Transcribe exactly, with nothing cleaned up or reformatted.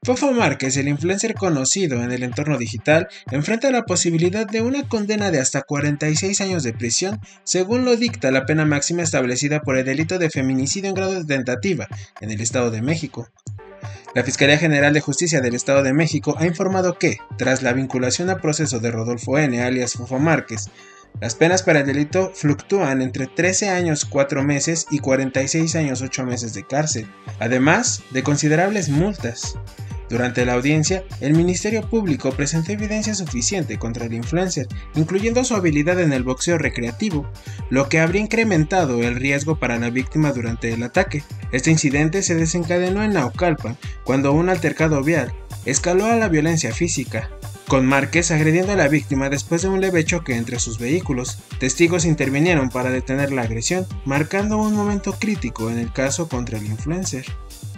Fofo Márquez, el influencer conocido en el entorno digital, enfrenta la posibilidad de una condena de hasta cuarenta y seis años de prisión, según lo dicta la pena máxima establecida por el delito de feminicidio en grado de tentativa en el Estado de México. La Fiscalía General de Justicia del Estado de México ha informado que, tras la vinculación a proceso de Rodolfo N., alias Fofo Márquez, las penas para el delito fluctúan entre trece años cuatro meses y cuarenta y seis años ocho meses de cárcel, además de considerables multas. Durante la audiencia, el Ministerio Público presentó evidencia suficiente contra el influencer, incluyendo su habilidad en el boxeo recreativo, lo que habría incrementado el riesgo para la víctima durante el ataque. Este incidente se desencadenó en Naucalpan, cuando un altercado vial escaló a la violencia física, con Márquez agrediendo a la víctima después de un leve choque entre sus vehículos. Testigos intervinieron para detener la agresión, marcando un momento crítico en el caso contra el influencer.